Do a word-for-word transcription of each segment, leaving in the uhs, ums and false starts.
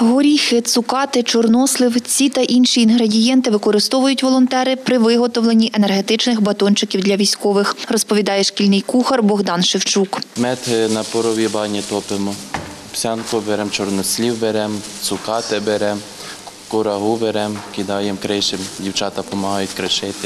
Горіхи, цукати, чорнослив – ці та інші інгредієнти використовують волонтери при виготовленні енергетичних батончиків для військових, розповідає шкільний кухар Богдан Шевчук. Мед на паровій бані топимо, овсянку беремо, чорнослив беремо, цукати беремо, курагу беремо, кидаємо, кришимо, дівчата допомагають кришити.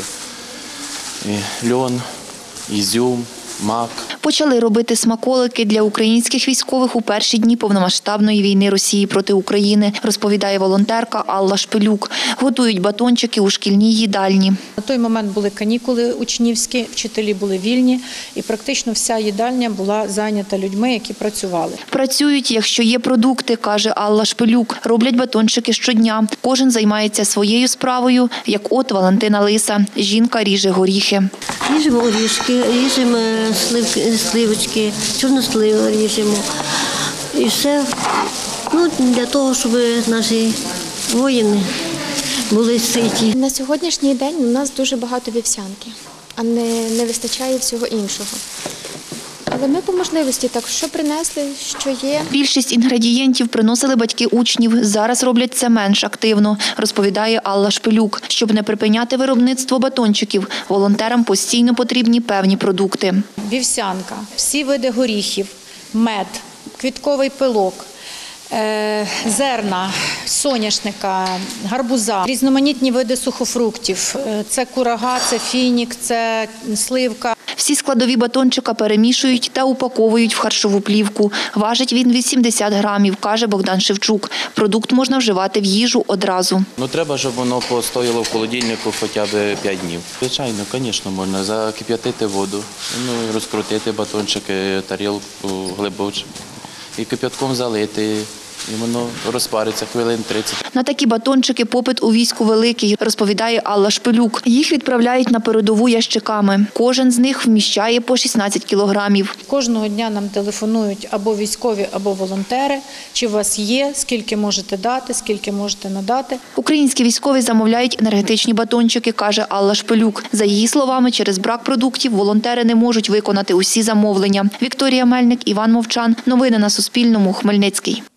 І льон, ізюм, мак. Почали робити смаколики для українських військових у перші дні повномасштабної війни Росії проти України, розповідає волонтерка Алла Шпилюк. Готують батончики у шкільній їдальні. На той момент були канікули учнівські, вчителі були вільні і практично вся їдальня була зайнята людьми, які працювали. Працюють, якщо є продукти, каже Алла Шпилюк. Роблять батончики щодня. Кожен займається своєю справою, як от Валентина Лиса. Жінка ріже горіхи. Ріжемо орішки, ріжемо сливки, сливочки, чорнослив ріжемо. І все ну, для того, щоб наші воїни були ситі. На сьогоднішній день у нас дуже багато вівсянки, а не, не вистачає всього іншого. Але ми по можливості так, що принесли, що є. Більшість інгредієнтів приносили батьки учнів. Зараз роблять це менш активно, розповідає Алла Шпилюк. Щоб не припиняти виробництво батончиків, волонтерам постійно потрібні певні продукти. Вівсянка, всі види горіхів, мед, квітковий пилок, зерна, соняшника, гарбуза, різноманітні види сухофруктів. Це курага, це фінік, це сливка. Всі складові батончика перемішують та упаковують в харчову плівку. Важить він вісімдесят грамів, каже Богдан Шевчук. Продукт можна вживати в їжу одразу. Ну, треба, щоб воно постояло в холодильнику хоча б п'ять днів. Звичайно, звісно, можна закип'ятити воду, ну, розкрутити батончики, тарілку глибоко і кип'ятком залити. І воно розпариться хвилин тридцять. На такі батончики попит у війську великий, розповідає Алла Шпилюк. Їх відправляють на передову ящиками. Кожен з них вміщає по шістнадцять кілограмів. Кожного дня нам телефонують або військові, або волонтери. Чи у вас є, скільки можете дати, скільки можете надати. Українські військові замовляють енергетичні батончики, каже Алла Шпилюк. За її словами, через брак продуктів волонтери не можуть виконати усі замовлення. Вікторія Мельник, Іван Мовчан. Новини на Суспільному. Хмельницький.